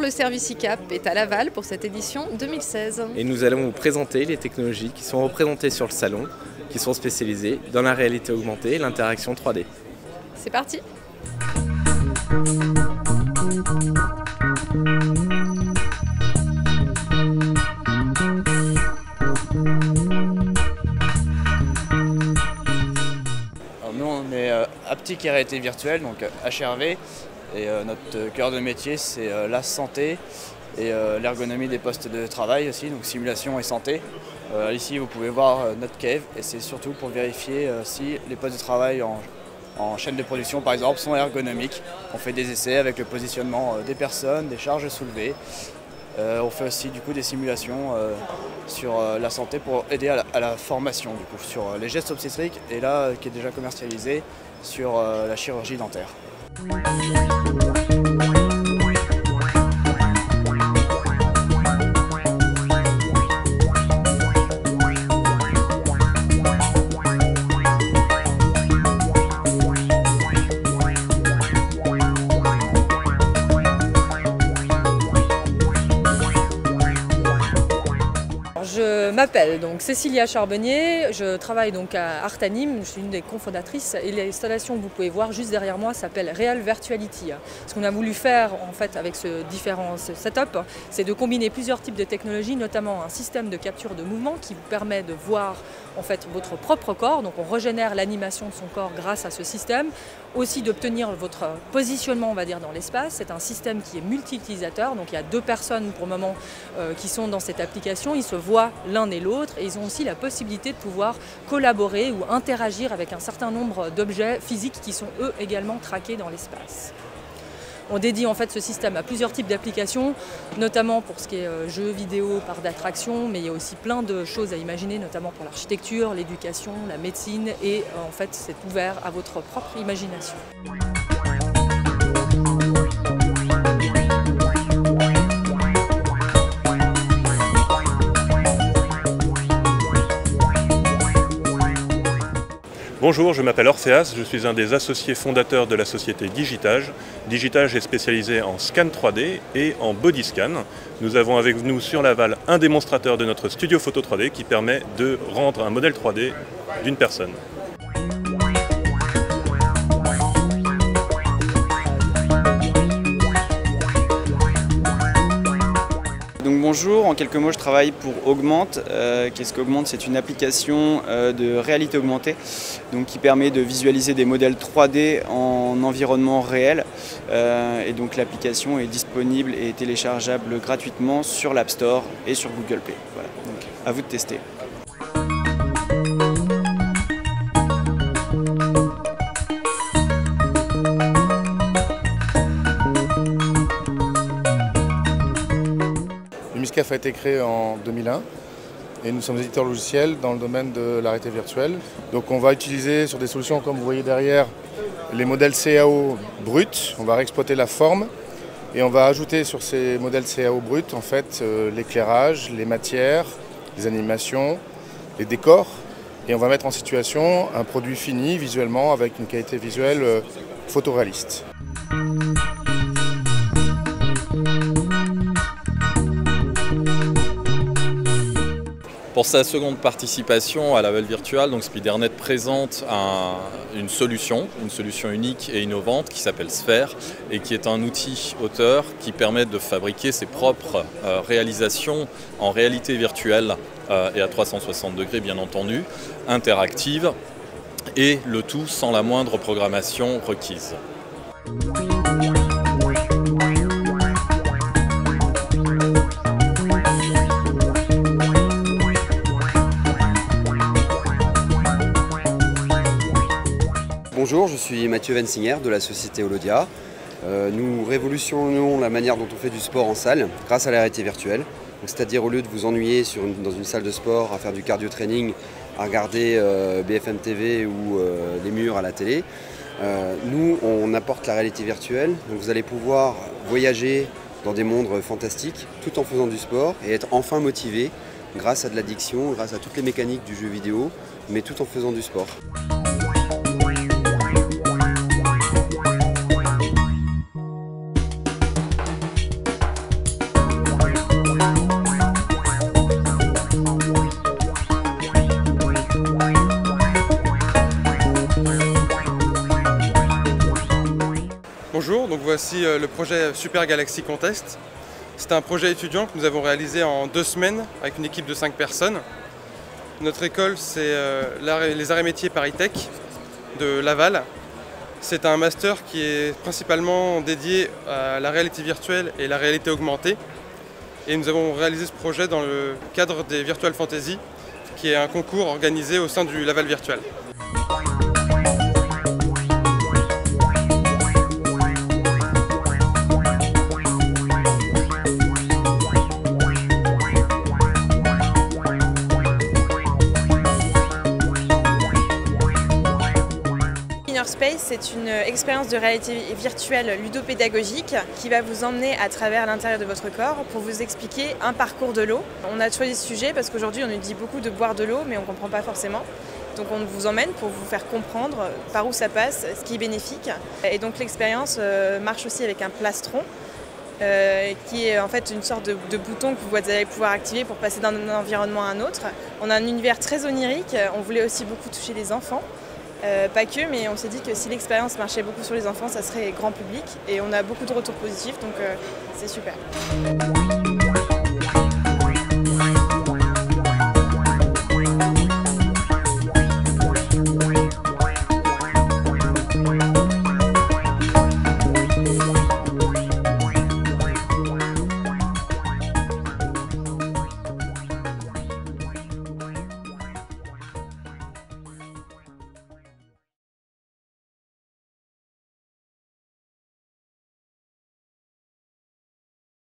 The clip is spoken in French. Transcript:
le service ICAP est à Laval pour cette édition 2016. Et nous allons vous présenter les technologies qui sont représentées sur le salon, qui sont spécialisées dans la réalité augmentée et l'interaction 3D. C'est parti! Nous on est Haptique et réalité virtuelle, donc HRV, et notre cœur de métier c'est la santé et l'ergonomie des postes de travail aussi, donc simulation et santé. Ici vous pouvez voir notre cave et c'est surtout pour vérifier si les postes de travail en chaîne de production par exemple sont ergonomiques. On fait des essais avec le positionnement des personnes, des charges soulevées. On fait aussi du coup des simulations sur la santé pour aider à la formation du coup, sur les gestes obstétriques et là qui est déjà commercialisé sur la chirurgie dentaire. Je m'appelle donc Cécilia Charbonnier, je travaille donc à Artanim, je suis une des cofondatrices et l'installation que vous pouvez voir juste derrière moi s'appelle Real Virtuality. Ce qu'on a voulu faire en fait avec ce différent setup, c'est de combiner plusieurs types de technologies, notamment un système de capture de mouvement qui vous permet de voir en fait votre propre corps, donc on régénère l'animation de son corps grâce à ce système, aussi d'obtenir votre positionnement on va dire dans l'espace. C'est un système qui est multi-utilisateur, donc il y a 2 personnes pour le moment qui sont dans cette application, ils se voient l'un et l'autre et ils ont aussi la possibilité de pouvoir collaborer ou interagir avec un certain nombre d'objets physiques qui sont eux également traqués dans l'espace. On dédie en fait ce système à plusieurs types d'applications, notamment pour ce qui est jeux vidéo, parcs d'attractions, mais il y a aussi plein de choses à imaginer, notamment pour l'architecture, l'éducation, la médecine et en fait c'est ouvert à votre propre imagination. Bonjour, je m'appelle Orpheas, je suis un des associés fondateurs de la société Digitage. Digitage est spécialisé en scan 3D et en body scan. Nous avons avec nous sur Laval un démonstrateur de notre studio photo 3D qui permet de rendre un modèle 3D d'une personne. Donc bonjour, en quelques mots je travaille pour Augmente. Qu'est-ce qu'Augmente? C'est une application de réalité augmentée donc, qui permet de visualiser des modèles 3D en environnement réel. Et donc l'application est disponible et téléchargeable gratuitement sur l'App Store et sur Google Play. Voilà, donc à vous de tester. Muscaf a été créé en 2001 et nous sommes éditeurs logiciels dans le domaine de la réalité virtuelle. Donc on va utiliser sur des solutions comme vous voyez derrière les modèles CAO bruts, on va réexploiter la forme et on va ajouter sur ces modèles CAO bruts en fait l'éclairage, les matières, les animations, les décors et on va mettre en situation un produit fini visuellement avec une qualité visuelle photoréaliste. Pour sa seconde participation à Laval Virtual, donc SpiderNet présente une solution unique et innovante qui s'appelle Sphère et qui est un outil auteur qui permet de fabriquer ses propres réalisations en réalité virtuelle et à 360 degrés bien entendu, interactive et le tout sans la moindre programmation requise. Bonjour, je suis Mathieu Wensinger de la société Holodia. Nous révolutionnons la manière dont on fait du sport en salle grâce à la réalité virtuelle. C'est-à-dire au lieu de vous ennuyer dans une salle de sport à faire du cardio training, à regarder BFM TV ou les murs à la télé, nous on apporte la réalité virtuelle. Donc vous allez pouvoir voyager dans des mondes fantastiques tout en faisant du sport et être enfin motivé grâce à de l'addiction, grâce à toutes les mécaniques du jeu vidéo, mais tout en faisant du sport. Bonjour, donc voici le projet Super Galaxy Contest. C'est un projet étudiant que nous avons réalisé en 2 semaines avec une équipe de 5 personnes. Notre école, c'est les arts et métiers Paris-Tech de Laval. C'est un master qui est principalement dédié à la réalité virtuelle et la réalité augmentée. Et nous avons réalisé ce projet dans le cadre des Virtual Fantasy, qui est un concours organisé au sein du Laval Virtual. Space, c'est une expérience de réalité virtuelle ludopédagogique qui va vous emmener à travers l'intérieur de votre corps pour vous expliquer un parcours de l'eau. On a choisi ce sujet parce qu'aujourd'hui on nous dit beaucoup de boire de l'eau mais on ne comprend pas forcément. Donc on vous emmène pour vous faire comprendre par où ça passe, ce qui est bénéfique. Et donc l'expérience marche aussi avec un plastron qui est en fait une sorte de bouton que vous allez pouvoir activer pour passer d'un environnement à un autre. On a un univers très onirique, on voulait aussi beaucoup toucher les enfants. Pas que, mais on s'est dit que si l'expérience marchait beaucoup sur les enfants, ça serait grand public et on a beaucoup de retours positifs, donc c'est super.